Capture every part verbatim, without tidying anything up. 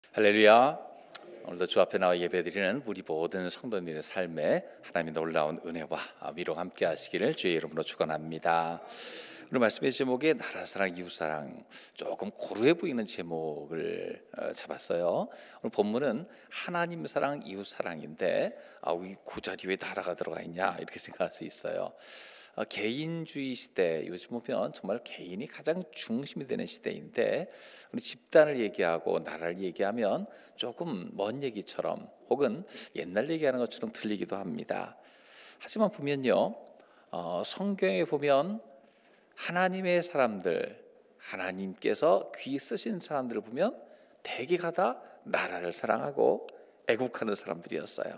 할렐루야. 오늘도 주 앞에 나와 예배드리는 우리 모든 성도님의 삶에 하나님의 놀라운 은혜와 위로가 함께 하시기를 주의 이름으로 축원합니다. 오늘 말씀의 제목이 나라사랑 이웃사랑, 조금 고루해 보이는 제목을 잡았어요. 오늘 본문은 하나님 사랑 이웃사랑인데 아, 그 자리 왜 나라가 들어가 있냐 이렇게 생각할 수 있어요. 개인주의 시대, 요즘 보면 정말 개인이 가장 중심이 되는 시대인데 우리 집단을 얘기하고 나라를 얘기하면 조금 먼 얘기처럼 혹은 옛날 얘기하는 것처럼 들리기도 합니다. 하지만 보면요, 어, 성경에 보면 하나님의 사람들, 하나님께서 귀 쓰신 사람들을 보면 대개가 다 나라를 사랑하고 애국하는 사람들이었어요.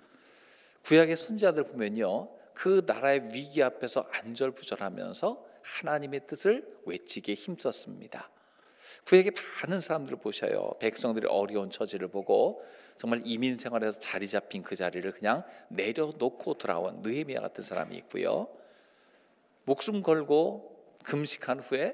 구약의 선지자들 보면요, 그 나라의 위기 앞에서 안절부절하면서 하나님의 뜻을 외치기에 힘썼습니다. 구약의 많은 사람들을 보셔요. 백성들의 어려운 처지를 보고 정말 이민 생활에서 자리 잡힌 그 자리를 그냥 내려놓고 돌아온 느헤미야 같은 사람이 있고요, 목숨 걸고 금식한 후에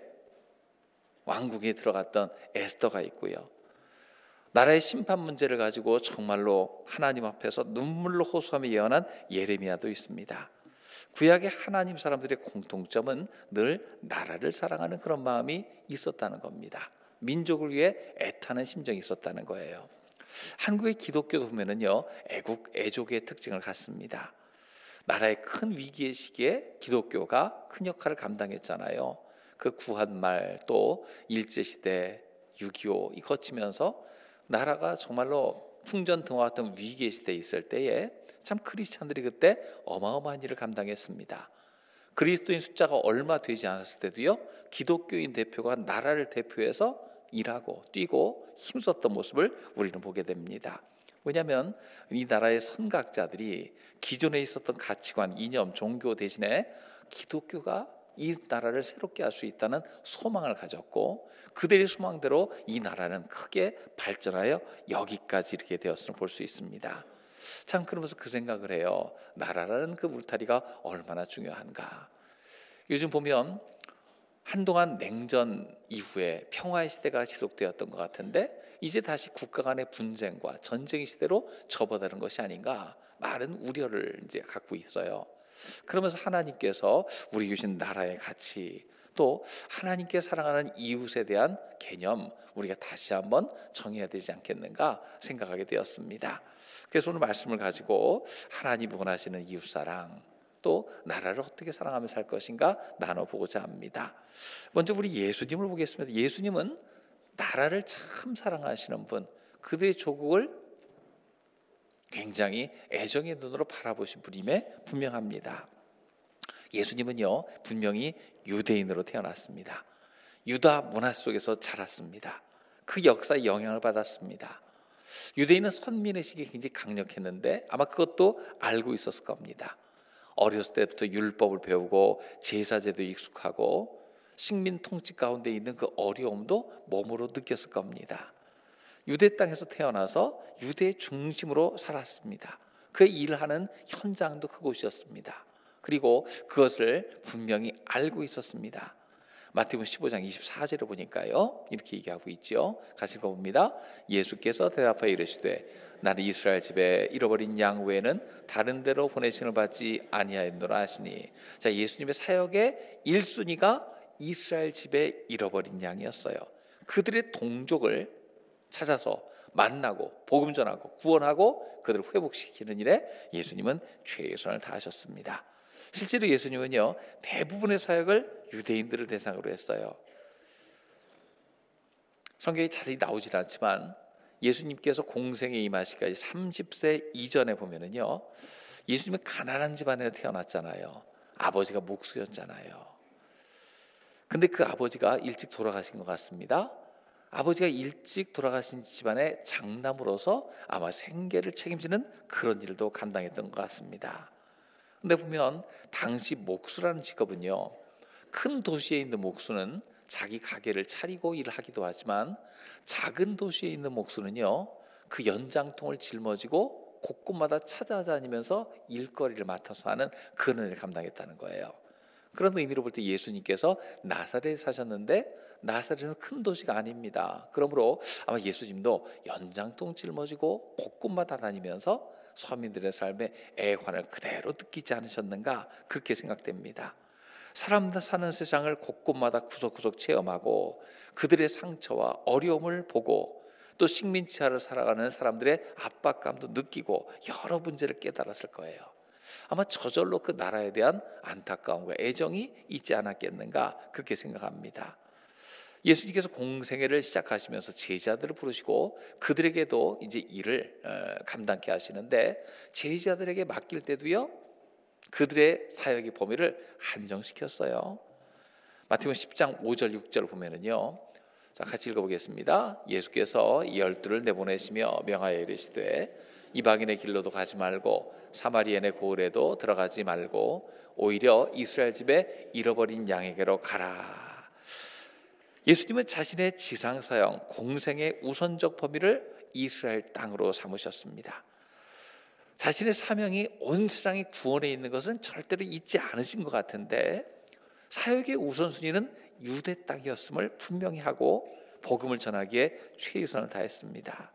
왕궁에 들어갔던 에스더가 있고요, 나라의 심판 문제를 가지고 정말로 하나님 앞에서 눈물로 호소하며 예언한 예레미야도 있습니다. 구약의 하나님 사람들의 공통점은 늘 나라를 사랑하는 그런 마음이 있었다는 겁니다. 민족을 위해 애타는 심정이 있었다는 거예요. 한국의 기독교도 보면은요, 애국, 애족의 특징을 갖습니다. 나라의 큰 위기의 시기에 기독교가 큰 역할을 감당했잖아요. 그 구한말, 또 일제시대, 육이오 이 거치면서 나라가 정말로 풍전등화 같은 위기의 시대에 있을 때에 참 크리스찬들이 그때 어마어마한 일을 감당했습니다. 그리스도인 숫자가 얼마 되지 않았을 때도요, 기독교인 대표가 나라를 대표해서 일하고 뛰고 힘썼던 모습을 우리는 보게 됩니다. 왜냐하면 이 나라의 선각자들이 기존에 있었던 가치관, 이념, 종교 대신에 기독교가 이 나라를 새롭게 할 수 있다는 소망을 가졌고, 그들의 소망대로 이 나라는 크게 발전하여 여기까지 이렇게 되었음을 볼 수 있습니다. 참, 그러면서 그 생각을 해요. 나라라는 그 울타리가 얼마나 중요한가. 요즘 보면 한동안 냉전 이후에 평화의 시대가 지속되었던 것 같은데 이제 다시 국가 간의 분쟁과 전쟁의 시대로 접어드는 것이 아닌가, 많은 우려를 이제 갖고 있어요. 그러면서 하나님께서 우리 주신 나라의 가치, 또 하나님께 사랑하는 이웃에 대한 개념, 우리가 다시 한번 정해야 되지 않겠는가 생각하게 되었습니다. 그래서 오늘 말씀을 가지고 하나님이 원하시는 이웃사랑, 또 나라를 어떻게 사랑하며 살 것인가 나눠보고자 합니다. 먼저 우리 예수님을 보겠습니다. 예수님은 나라를 참 사랑하시는 분, 그들의 조국을 굉장히 애정의 눈으로 바라보신 분임에 분명합니다. 예수님은요, 분명히 유대인으로 태어났습니다. 유다 문화 속에서 자랐습니다. 그 역사에 영향을 받았습니다. 유대인은 선민의식이 굉장히 강력했는데 아마 그것도 알고 있었을 겁니다. 어렸을 때부터 율법을 배우고 제사제도 익숙하고 식민 통치 가운데 있는 그 어려움도 몸으로 느꼈을 겁니다. 유대 땅에서 태어나서 유대 중심으로 살았습니다. 그의 일하는 현장도 그곳이었습니다. 그리고 그것을 분명히 알고 있었습니다. 마태복음 십오 장 이십사 절을 보니까요, 이렇게 얘기하고 있죠. 같이 읽어봅니다. 예수께서 대답하여 이르시되 나는 이스라엘 집에 잃어버린 양 외에는 다른 데로 보내심을 받지 아니하였노라 하시니, 자, 예수님의 사역의 일 순위가 이스라엘 집에 잃어버린 양이었어요. 그들의 동족을 찾아서 만나고 복음 전하고 구원하고 그들을 회복시키는 일에 예수님은 최선을 다하셨습니다. 실제로 예수님은요, 대부분의 사역을 유대인들을 대상으로 했어요. 성경에 자세히 나오질 않지만 예수님께서 공생에 임하시기까지 삼십 세 이전에 보면은요, 예수님은 가난한 집안에 태어났잖아요. 아버지가 목수였잖아요. 근데 그 아버지가 일찍 돌아가신 것 같습니다. 아버지가 일찍 돌아가신 집안의 장남으로서 아마 생계를 책임지는 그런 일도 감당했던 것 같습니다. 근데 보면 당시 목수라는 직업은요, 큰 도시에 있는 목수는 자기 가게를 차리고 일을 하기도 하지만 작은 도시에 있는 목수는요, 그 연장통을 짊어지고 곳곳마다 찾아다니면서 일거리를 맡아서 하는 그런 일을 감당했다는 거예요. 그런 의미로 볼 때 예수님께서 나사렛에 사셨는데 나사렛은 큰 도시가 아닙니다. 그러므로 아마 예수님도 연장통 짊어지고 곳곳마다 다니면서 서민들의 삶의 애환을 그대로 느끼지 않으셨는가, 그렇게 생각됩니다. 사람들 사는 세상을 곳곳마다 구석구석 체험하고 그들의 상처와 어려움을 보고 또 식민지하를 살아가는 사람들의 압박감도 느끼고 여러 문제를 깨달았을 거예요. 아마 저절로 그 나라에 대한 안타까움과 애정이 있지 않았겠는가, 그렇게 생각합니다. 예수님께서 공생애를 시작하시면서 제자들을 부르시고 그들에게도 이제 일을 감당케 하시는데, 제자들에게 맡길 때도요 그들의 사역의 범위를 한정시켰어요. 마태복음 십 장 오 절 육 절 보면은요, 자 같이 읽어보겠습니다. 예수께서 이 열두를 내보내시며 명하여 이르시되 이방인의 길로도 가지 말고 사마리아인의 고을에도 들어가지 말고 오히려 이스라엘 집에 잃어버린 양에게로 가라. 예수님은 자신의 지상사역 공생의 우선적 범위를 이스라엘 땅으로 삼으셨습니다. 자신의 사명이 온 세상의 구원에 있는 것은 절대로 잊지 않으신 것 같은데, 사역의 우선순위는 유대 땅이었음을 분명히 하고 복음을 전하기에 최선을 다했습니다.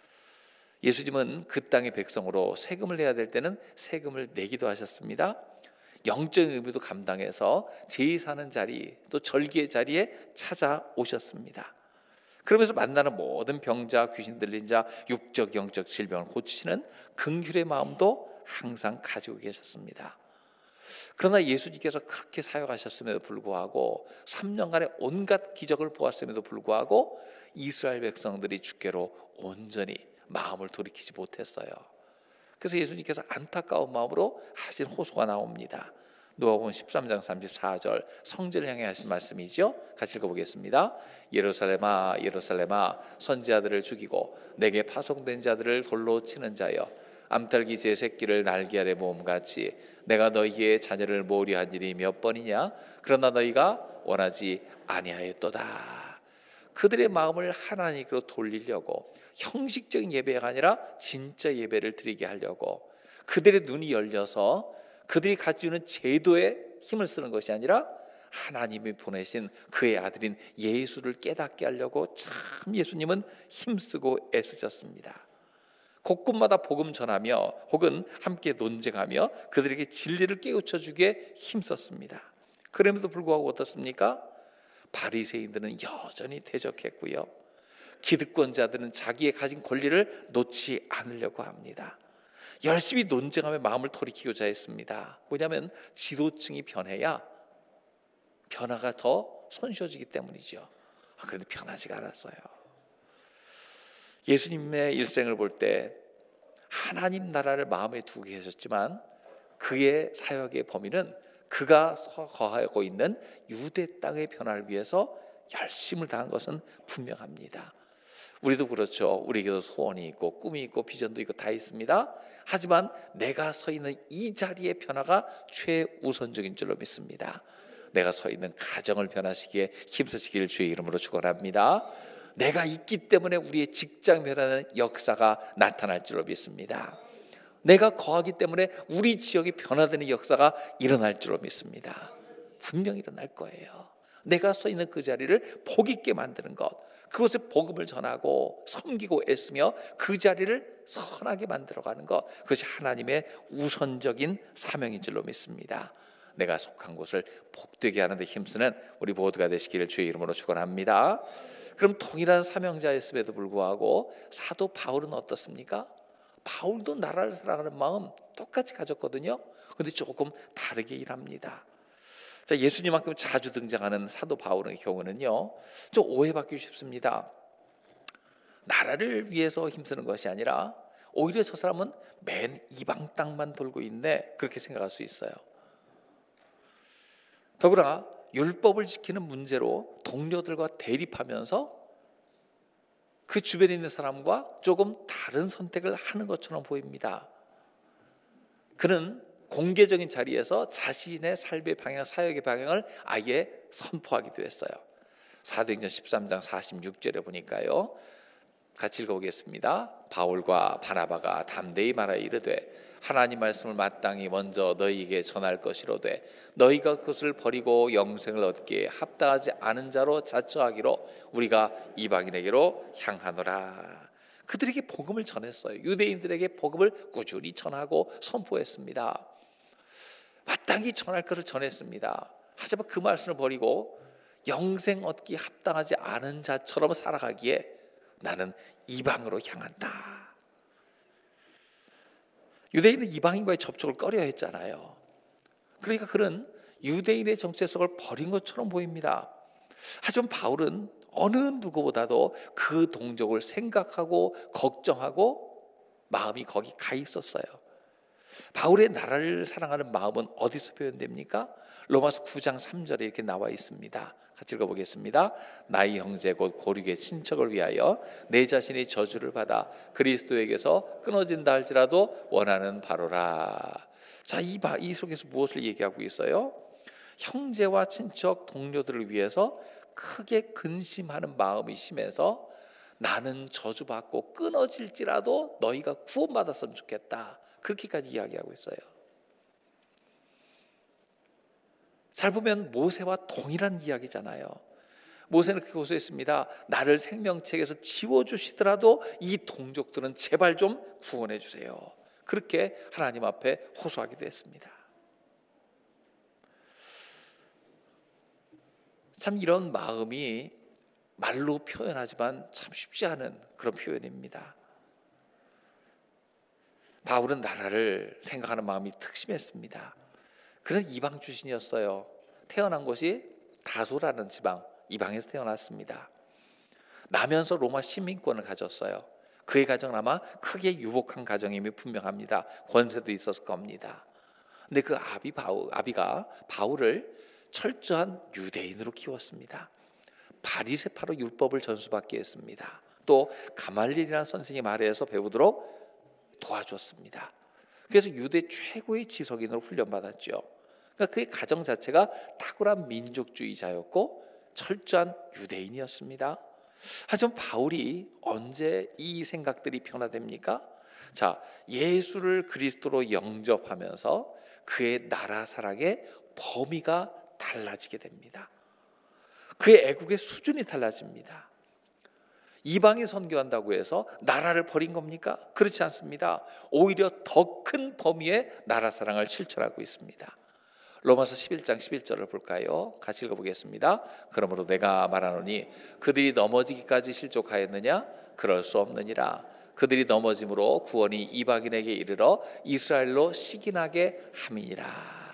예수님은 그 땅의 백성으로 세금을 내야 될 때는 세금을 내기도 하셨습니다. 영적인 의무도 감당해서 제의 사는 자리, 또 절기의 자리에 찾아오셨습니다. 그러면서 만나는 모든 병자, 귀신 들린 자, 육적 영적 질병을 고치시는 긍휼의 마음도 항상 가지고 계셨습니다. 그러나 예수님께서 그렇게 사역하셨음에도 불구하고 삼 년간의 온갖 기적을 보았음에도 불구하고 이스라엘 백성들이 주께로 온전히 마음을 돌이키지 못했어요. 그래서 예수님께서 안타까운 마음으로 하신 호소가 나옵니다. 누가복음 십삼 장 삼십사 절, 성전을 향해 하신 말씀이죠. 같이 읽어보겠습니다. 예루살렘아 예루살렘아 선지자들을 죽이고 내게 파송된 자들을 돌로 치는 자여, 암탉이 제 새끼를 날개 아래 모음같이 내가 너희의 자녀를 모으려 한 일이 몇 번이냐? 그러나 너희가 원하지 아니하였도다. 그들의 마음을 하나님께로 돌리려고 형식적인 예배가 아니라 진짜 예배를 드리게 하려고 그들의 눈이 열려서 그들이 가지고 있는 제도에 힘을 쓰는 것이 아니라 하나님이 보내신 그의 아들인 예수를 깨닫게 하려고 참 예수님은 힘쓰고 애쓰셨습니다. 곳곳마다 복음 전하며 혹은 함께 논쟁하며 그들에게 진리를 깨우쳐 주기에 힘썼습니다. 그럼에도 불구하고 어떻습니까? 바리새인들은 여전히 대적했고요, 기득권자들은 자기의 가진 권리를 놓지 않으려고 합니다. 열심히 논쟁하며 마음을 돌이키고자 했습니다. 왜냐하면 지도층이 변해야 변화가 더 손쉬워지기 때문이죠. 그런데 변하지가 않았어요. 예수님의 일생을 볼 때 하나님 나라를 마음에 두고 계셨지만 그의 사역의 범위는 그가 거하고 있는 유대 땅의 변화를 위해서 열심을 다한 것은 분명합니다. 우리도 그렇죠. 우리에게도 소원이 있고 꿈이 있고 비전도 있고 다 있습니다. 하지만 내가 서 있는 이 자리의 변화가 최우선적인 줄로 믿습니다. 내가 서 있는 가정을 변화시키기에 힘쓰시기를 주의 이름으로 축원합니다. 내가 있기 때문에 우리의 직장 변화는 역사가 나타날 줄로 믿습니다. 내가 거하기 때문에 우리 지역이 변화되는 역사가 일어날 줄로 믿습니다. 분명히 일어날 거예요. 내가 서 있는 그 자리를 복 있게 만드는 것, 그곳에 복음을 전하고 섬기고 애쓰며 그 자리를 선하게 만들어가는 것, 그것이 하나님의 우선적인 사명인 줄로 믿습니다. 내가 속한 곳을 복되게 하는 데 힘쓰는 우리 모두가 되시기를 주의 이름으로 축원합니다. 그럼 동일한 사명자였음에도 불구하고 사도 바울은 어떻습니까? 바울도 나라를 사랑하는 마음 똑같이 가졌거든요. 그런데 조금 다르게 일합니다. 자, 예수님만큼 자주 등장하는 사도 바울의 경우는요, 좀 오해받기 쉽습니다. 나라를 위해서 힘쓰는 것이 아니라 오히려 저 사람은 맨 이방 땅만 돌고 있네, 그렇게 생각할 수 있어요. 더구나 율법을 지키는 문제로 동료들과 대립하면서 그 주변에 있는 사람과 조금 다른 선택을 하는 것처럼 보입니다. 그는 공개적인 자리에서 자신의 삶의 방향, 사역의 방향을 아예 선포하기도 했어요. 사도행전 십삼 장 사십육 절에 보니까요, 같이 읽어보겠습니다. 바울과 바나바가 담대히 말하여 이르되 하나님 말씀을 마땅히 먼저 너희에게 전할 것이로되 너희가 그것을 버리고 영생을 얻기에 합당하지 않은 자로 자처하기로 우리가 이방인에게로 향하노라. 그들에게 복음을 전했어요. 유대인들에게 복음을 꾸준히 전하고 선포했습니다. 마땅히 전할 것을 전했습니다. 하지만 그 말씀을 버리고 영생 얻기 합당하지 않은 자처럼 살아가기에 나는 이방으로 향한다. 유대인은 이방인과의 접촉을 꺼려 했잖아요. 그러니까 그는 유대인의 정체성을 버린 것처럼 보입니다. 하지만 바울은 어느 누구보다도 그 동족을 생각하고 걱정하고 마음이 거기 가 있었어요. 바울의 나라를 사랑하는 마음은 어디서 표현됩니까? 로마서 구 장 삼 절에 이렇게 나와 있습니다. 같이 읽어보겠습니다. 나의 형제 곧 고륙의 친척을 위하여 내 자신이 저주를 받아 그리스도에게서 끊어진다 할지라도 원하는 바로라. 자, 이, 바, 이 속에서 무엇을 얘기하고 있어요? 형제와 친척 동료들을 위해서 크게 근심하는 마음이 심해서 나는 저주받고 끊어질지라도 너희가 구원받았으면 좋겠다. 그렇게까지 이야기하고 있어요. 잘 보면 모세와 동일한 이야기잖아요. 모세는 그곳에 있습니다. 나를 생명책에서 지워주시더라도 이 동족들은 제발 좀 구원해 주세요. 그렇게 하나님 앞에 호소하기도 했습니다. 참 이런 마음이 말로 표현하지만 참 쉽지 않은 그런 표현입니다. 바울은 나라를 생각하는 마음이 특심했습니다. 그는 이방 출신이었어요. 태어난 곳이 다소라는 지방, 이방에서 태어났습니다. 나면서 로마 시민권을 가졌어요. 그의 가정은 아마 크게 유복한 가정임이 분명합니다. 권세도 있었을 겁니다. 근데 그 아비 바울, 아비가 바울을 철저한 유대인으로 키웠습니다. 바리새파로 율법을 전수받게 했습니다. 또 가말리엘이라는 선생님 아래에서 배우도록 도와줬습니다. 그래서 유대 최고의 지석인으로 훈련받았죠. 그러니까 그의 가정 자체가 탁월한 민족주의자였고 철저한 유대인이었습니다. 하지만 바울이 언제 이 생각들이 변화됩니까? 자, 예수를 그리스도로 영접하면서 그의 나라 사랑의 범위가 달라지게 됩니다. 그의 애국의 수준이 달라집니다. 이방에 선교한다고 해서 나라를 버린 겁니까? 그렇지 않습니다. 오히려 더 큰 범위의 나라 사랑을 실천하고 있습니다. 로마서 십일 장 십일 절을 볼까요? 같이 읽어보겠습니다. 그러므로 내가 말하노니 그들이 넘어지기까지 실족하였느냐? 그럴 수 없느니라. 그들이 넘어짐으로 구원이 이방인에게 이르러 이스라엘로 시기나게 함이니라.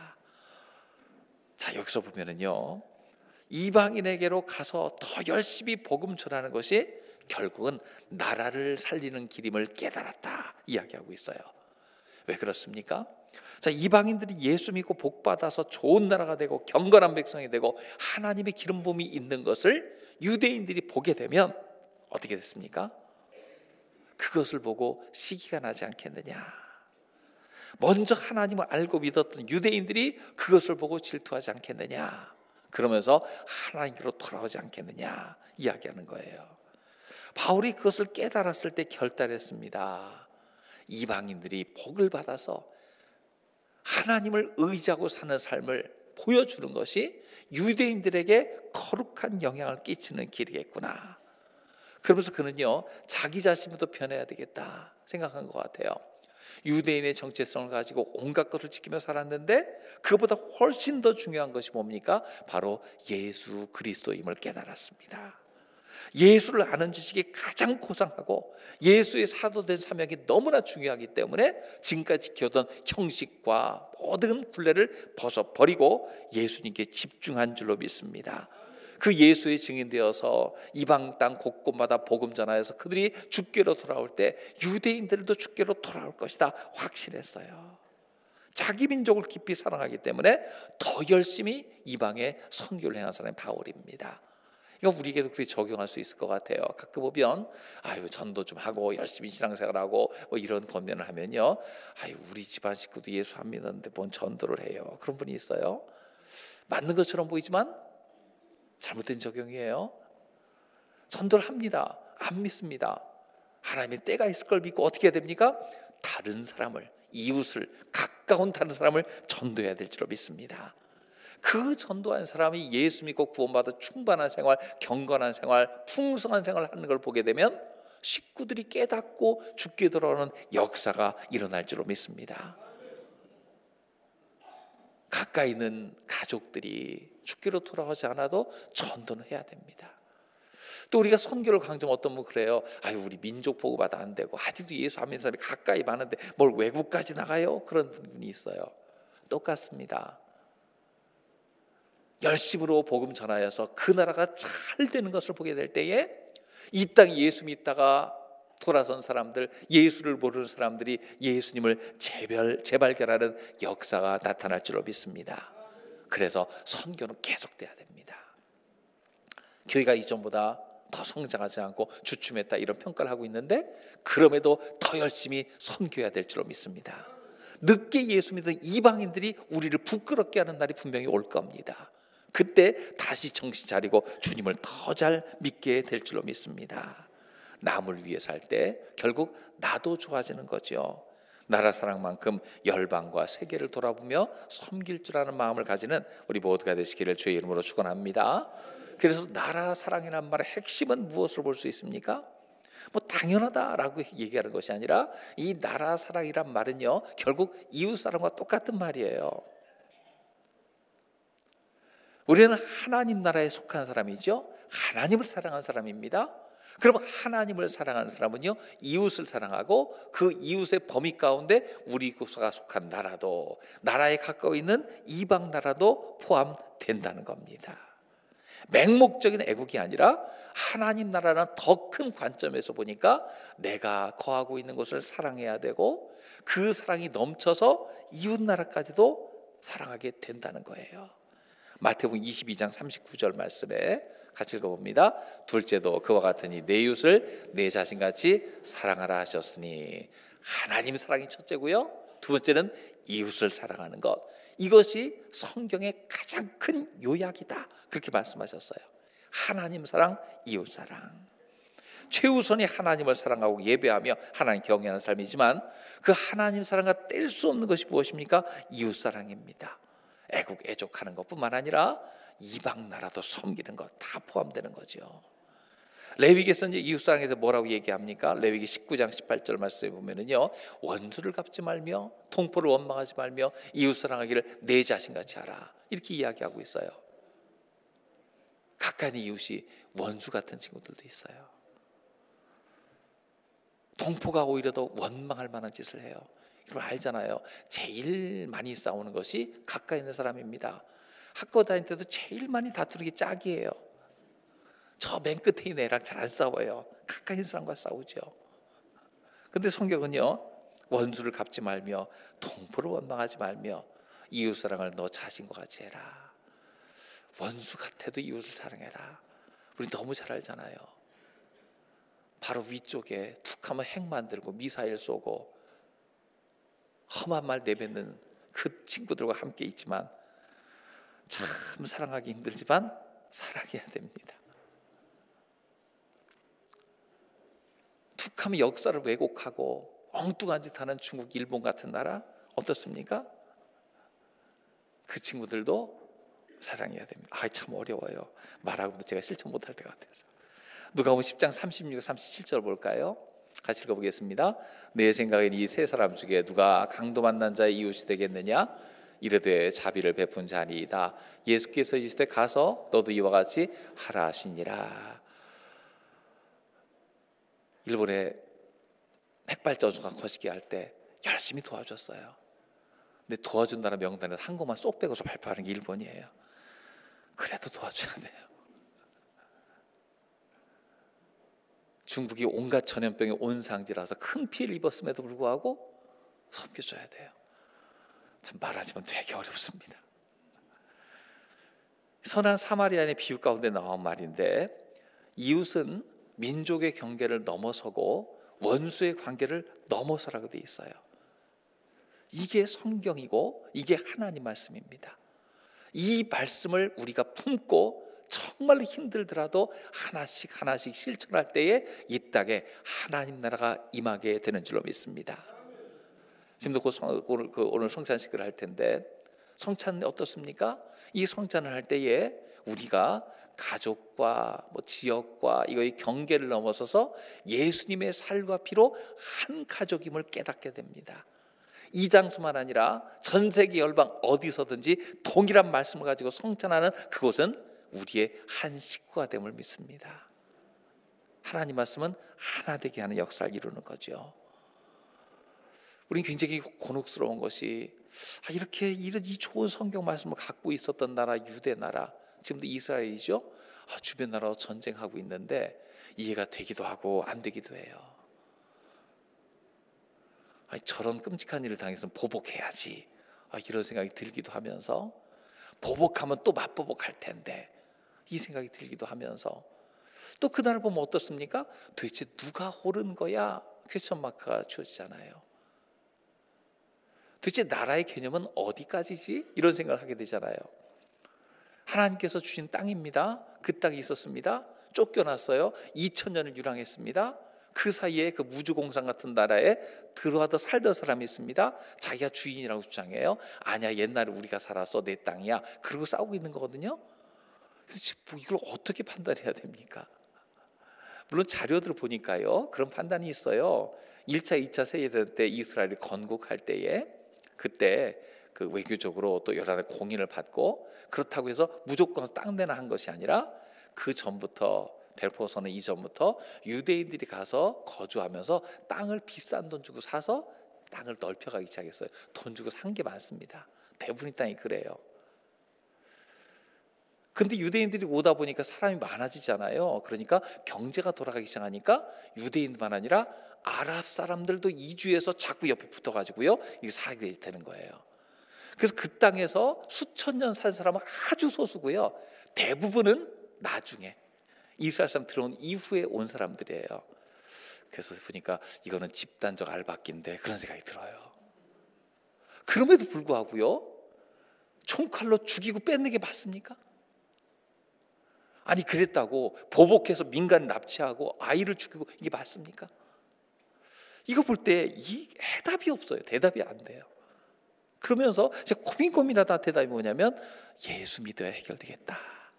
자, 여기서 보면은요, 이방인에게로 가서 더 열심히 복음 전하는 것이 결국은 나라를 살리는 길임을 깨달았다 이야기하고 있어요. 왜 그렇습니까? 자, 이방인들이 예수 믿고 복 받아서 좋은 나라가 되고 경건한 백성이 되고 하나님의 기름 부음이 있는 것을 유대인들이 보게 되면 어떻게 됐습니까? 그것을 보고 시기가 나지 않겠느냐. 먼저 하나님을 알고 믿었던 유대인들이 그것을 보고 질투하지 않겠느냐. 그러면서 하나님께로 돌아오지 않겠느냐 이야기하는 거예요. 바울이 그것을 깨달았을 때 결단했습니다. 이방인들이 복을 받아서 하나님을 의지하고 사는 삶을 보여주는 것이 유대인들에게 거룩한 영향을 끼치는 길이겠구나. 그러면서 그는요, 자기 자신부터 변해야 되겠다 생각한 것 같아요. 유대인의 정체성을 가지고 온갖 것을 지키며 살았는데 그것보다 훨씬 더 중요한 것이 뭡니까? 바로 예수 그리스도임을 깨달았습니다. 예수를 아는 지식이 가장 고상하고 예수의 사도된 사명이 너무나 중요하기 때문에 지금까지 지켜오던 형식과 모든 굴레를 벗어버리고 예수님께 집중한 줄로 믿습니다. 그 예수의 증인되어서 이방 땅 곳곳마다 복음 전하여서 그들이 주께로 돌아올 때 유대인들도 주께로 돌아올 것이다 확신했어요. 자기 민족을 깊이 사랑하기 때문에 더 열심히 이방에 선교를 행한 사람이 바울입니다. 이거 우리에게도 그렇게 적용할 수 있을 것 같아요. 가끔 보면 아유 전도 좀 하고 열심히 신앙생활하고 뭐 이런 권면을 하면요, 아유 우리 집안 식구도 예수 안 믿는데 뭔 전도를 해요. 그런 분이 있어요. 맞는 것처럼 보이지만 잘못된 적용이에요. 전도를 합니다. 안 믿습니다. 하나님의 때가 있을 걸 믿고 어떻게 해야 됩니까? 다른 사람을, 이웃을, 가까운 다른 사람을 전도해야 될 줄로 믿습니다. 그 전도한 사람이 예수 믿고 구원받아 충만한 생활, 경건한 생활, 풍성한 생활을 하는 걸 보게 되면 식구들이 깨닫고 죽게 돌아오는 역사가 일어날 줄로 믿습니다. 가까이 있는 가족들이 죽기로 돌아오지 않아도 전도는 해야 됩니다. 또 우리가 선교를 강조하면 어떤 분 그래요. 아유, 우리 민족 보고받아 안 되고 아직도 예수 안 믿는 사람이 가까이 많은데 뭘 외국까지 나가요? 그런 분이 있어요. 똑같습니다. 열심으로 복음 전하여서 그 나라가 잘 되는 것을 보게 될 때에 이 땅에 예수 믿다가 돌아선 사람들, 예수를 모르는 사람들이 예수님을 재발, 재발견하는 역사가 나타날 줄로 믿습니다. 그래서 선교는 계속돼야 됩니다. 교회가 이전보다 더 성장하지 않고 주춤했다 이런 평가를 하고 있는데 그럼에도 더 열심히 선교해야 될 줄로 믿습니다. 늦게 예수 믿는 이방인들이 우리를 부끄럽게 하는 날이 분명히 올 겁니다. 그때 다시 정신 차리고 주님을 더 잘 믿게 될 줄로 믿습니다. 남을 위해 살 때 결국 나도 좋아지는 거죠. 나라 사랑만큼 열방과 세계를 돌아보며 섬길 줄 아는 마음을 가지는 우리 모두가 되시기를 주의 이름으로 축원합니다. 그래서 나라 사랑이라는 말의 핵심은 무엇을 볼 수 있습니까? 뭐 당연하다라고 얘기하는 것이 아니라 이 나라 사랑이란 말은요 결국 이웃 사랑과 똑같은 말이에요. 우리는 하나님 나라에 속한 사람이죠. 하나님을 사랑하는 사람입니다. 그럼 하나님을 사랑하는 사람은요 이웃을 사랑하고 그 이웃의 범위 가운데 우리가 속한 나라도, 나라에 가까워 있는 이방 나라도 포함된다는 겁니다. 맹목적인 애국이 아니라 하나님 나라는 더 큰 관점에서 보니까 내가 거하고 있는 곳을 사랑해야 되고 그 사랑이 넘쳐서 이웃 나라까지도 사랑하게 된다는 거예요. 마태복음 이십이 장 삼십구 절 말씀에 같이 읽어봅니다. 둘째도 그와 같으니 내 이웃을 내 자신같이 사랑하라 하셨으니, 하나님 사랑이 첫째고요, 두 번째는 이웃을 사랑하는 것, 이것이 성경의 가장 큰 요약이다 그렇게 말씀하셨어요. 하나님 사랑, 이웃 사랑. 최우선이 하나님을 사랑하고 예배하며 하나님 경외하는 삶이지만 그 하나님 사랑과 뗄 수 없는 것이 무엇입니까? 이웃 사랑입니다. 애국 애족하는 것뿐만 아니라 이방 나라도 섬기는 것 다 포함되는 거죠. 레위기에서 이제 이웃 사랑에 대해 뭐라고 얘기합니까? 레위기 십구 장 십팔 절 말씀에 보면은요, 원수를 갚지 말며 통포를 원망하지 말며 이웃 사랑하기를 내 자신같이 하라 이렇게 이야기하고 있어요. 가까이 이웃이 원수 같은 친구들도 있어요. 동포가 오히려 더 원망할 만한 짓을 해요. 여러분 알잖아요. 제일 많이 싸우는 것이 가까이 있는 사람입니다. 학교 다닐 때도 제일 많이 다투는 게 짝이에요. 저 맨 끝에 있는 애랑 잘 안 싸워요. 가까이 있는 사람과 싸우죠. 근데 성경은요, 원수를 갚지 말며 동포를 원망하지 말며 이웃사랑을 너 자신과 같이 해라. 원수 같아도 이웃을 사랑해라. 우리 너무 잘 알잖아요. 바로 위쪽에 툭하면 핵 만들고 미사일 쏘고 험한 말 내뱉는 그 친구들과 함께 있지만 참 사랑하기 힘들지만 사랑해야 됩니다. 툭하면 역사를 왜곡하고 엉뚱한 짓 하는 중국, 일본 같은 나라 어떻습니까? 그 친구들도 사랑해야 됩니다. 아, 참 어려워요. 말하고도 제가 실천 못할 것 같아서. 누가복음 십 장 삼십육, 삼십칠 절 볼까요? 같이 읽어보겠습니다. 내 생각엔 이 세 사람 중에 누가 강도 만난 자의 이웃이 되겠느냐? 이르되 자비를 베푼 자니이다. 예수께서 이르시되 가서 너도 이와 같이 하라 하시니라. 일본에 핵발전소가 거시기 할 때 열심히 도와줬어요. 근데 도와준다는 명단에 한 곳만 쏙 빼고서 발표하는 게 일본이에요. 그래도 도와줘야 돼요. 중국이 온갖 전염병의 온상지라서 큰 피해를 입었음에도 불구하고 섬겨줘야 돼요. 참 말하지만 되게 어렵습니다. 선한 사마리아인의 비유 가운데 나온 말인데, 이웃은 민족의 경계를 넘어서고 원수의 관계를 넘어서라고 되어 있어요. 이게 성경이고 이게 하나님 말씀입니다. 이 말씀을 우리가 품고 정말로 힘들더라도 하나씩 하나씩 실천할 때에 이 땅에 하나님 나라가 임하게 되는 줄로 믿습니다. 지금도 그 성, 오늘, 그 오늘 성찬식을 할 텐데, 성찬이 어떻습니까? 이 성찬을 할 때에 우리가 가족과 뭐 지역과 이거의 경계를 넘어서서 예수님의 살과 피로 한 가족임을 깨닫게 됩니다. 이 장소만 아니라 전 세계 열방 어디서든지 동일한 말씀을 가지고 성찬하는 그곳은 우리의 한 식구가 됨을 믿습니다. 하나님 말씀은 하나 되게 하는 역사를 이루는 거죠. 우리는 굉장히 곤혹스러운 것이 이렇게 이런 이 좋은 성경 말씀을 갖고 있었던 나라 유대 나라, 지금도 이스라엘이죠. 아, 주변 나라와 전쟁하고 있는데 이해가 되기도 하고 안 되기도 해요. 아, 저런 끔찍한 일을 당했으면 보복해야지, 아, 이런 생각이 들기도 하면서, 보복하면 또 맞보복할 텐데 이 생각이 들기도 하면서, 또 그날을 보면 어떻습니까? 도대체 누가 옳은 거야? 퀘스천 마크가 주어지잖아요. 도대체 나라의 개념은 어디까지지? 이런 생각을 하게 되잖아요. 하나님께서 주신 땅입니다. 그 땅이 있었습니다. 쫓겨났어요. 이천 년을 유랑했습니다. 그 사이에 그 무주공산 같은 나라에 들어와서 살던 사람이 있습니다. 자기가 주인이라고 주장해요. 아니야, 옛날에 우리가 살았어, 내 땅이야. 그러고 싸우고 있는 거거든요. 도대체 뭐 이걸 어떻게 판단해야 됩니까? 물론 자료들을 보니까요, 그런 판단이 있어요. 일 차, 이 차 세계대전 때 이스라엘이 건국할 때에, 그때 그 외교적으로 또 여러 가지 공인을 받고, 그렇다고 해서 무조건 땅 내나 한 것이 아니라 그 전부터, 벨포선은 이전부터 유대인들이 가서 거주하면서 땅을 비싼 돈 주고 사서 땅을 넓혀가기 시작했어요. 돈 주고 산 게 많습니다. 대부분의 땅이 그래요. 근데 유대인들이 오다 보니까 사람이 많아지잖아요. 그러니까 경제가 돌아가기 시작하니까 유대인만 아니라 아랍 사람들도 이주해서 자꾸 옆에 붙어가지고요, 이게 살게 되는 거예요. 그래서 그 땅에서 수천 년 산 사람은 아주 소수고요, 대부분은 나중에 이스라엘 사람 들어온 이후에 온 사람들이에요. 그래서 보니까 이거는 집단적 알박기인데 그런 생각이 들어요. 그럼에도 불구하고요, 총칼로 죽이고 뺏는 게 맞습니까? 아니, 그랬다고 보복해서 민간을 납치하고 아이를 죽이고 이게 맞습니까? 이거 볼 때 이 해답이 없어요. 대답이 안 돼요. 그러면서 제가 고민 고민하다 대답이 뭐냐면, 예수 믿어야 해결되겠다.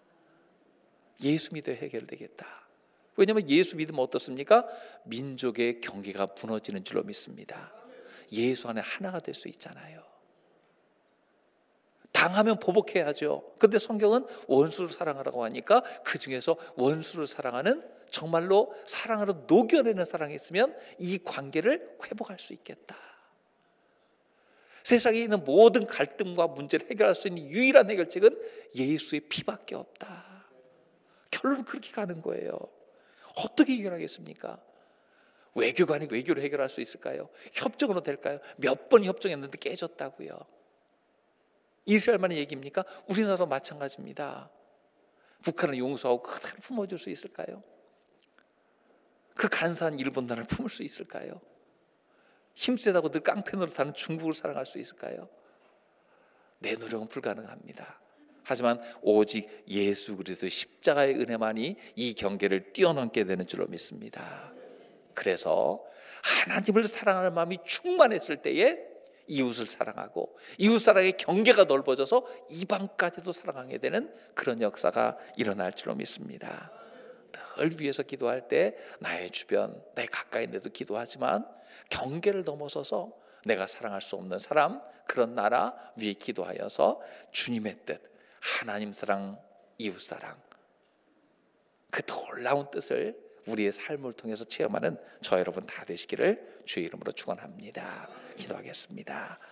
예수 믿어야 해결되겠다. 왜냐하면 예수 믿으면 어떻습니까? 민족의 경계가 무너지는 줄로 믿습니다. 예수 안에 하나가 될 수 있잖아요. 당하면 보복해야죠. 그런데 성경은 원수를 사랑하라고 하니까 그 중에서 원수를 사랑하는, 정말로 사랑으로 녹여내는 사랑이 있으면 이 관계를 회복할 수 있겠다. 세상에 있는 모든 갈등과 문제를 해결할 수 있는 유일한 해결책은 예수의 피밖에 없다. 결론은 그렇게 가는 거예요. 어떻게 해결하겠습니까? 외교관이 외교를 해결할 수 있을까요? 협정으로 될까요? 몇 번 협정했는데 깨졌다고요. 이스라엘만의 얘기입니까? 우리나라도 마찬가지입니다. 북한을 용서하고 그대로 품어줄 수 있을까요? 그 간사한 일본 나라를 품을 수 있을까요? 힘세다고 늘 깡패 노릇하는 중국을 사랑할 수 있을까요? 내 노력은 불가능합니다. 하지만 오직 예수 그리스도의 십자가의 은혜만이 이 경계를 뛰어넘게 되는 줄로 믿습니다. 그래서 하나님을 사랑하는 마음이 충만했을 때에 이웃을 사랑하고, 이웃 사랑의 경계가 넓어져서 이방까지도 사랑하게 되는 그런 역사가 일어날 줄로 믿습니다. 늘 위해서 기도할 때 나의 주변, 내 가까이 있는 데도 기도하지만 경계를 넘어서서 내가 사랑할 수 없는 사람, 그런 나라 위에 기도하여서 주님의 뜻, 하나님 사랑, 이웃 사랑, 그 놀라운 뜻을 우리의 삶을 통해서 체험하는 저 여러분 다 되시기를 주의 이름으로 축원합니다. 기도하겠습니다.